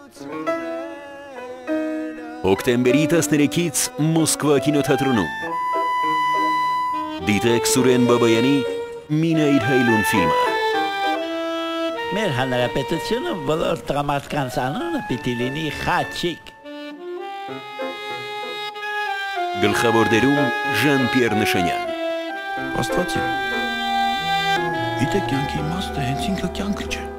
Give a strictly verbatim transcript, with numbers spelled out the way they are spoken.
Հոկտեմբերի տասներեքից Մոսկվա կինոթատրոնում դիտեք Սուրեն Բաբայանի «Մինա իր հայլուն» ֆիլմը։ Մեր հանրապետությունը բոլոր տղամարդկանց անունը պիտի լինի Խաչիկ։ Գլխավոր դերում Ժան-Պիեր Նշանյան։ Աստվածի, գիտեք կյանքի իմաստը հենց ինքը կյանքը չէ։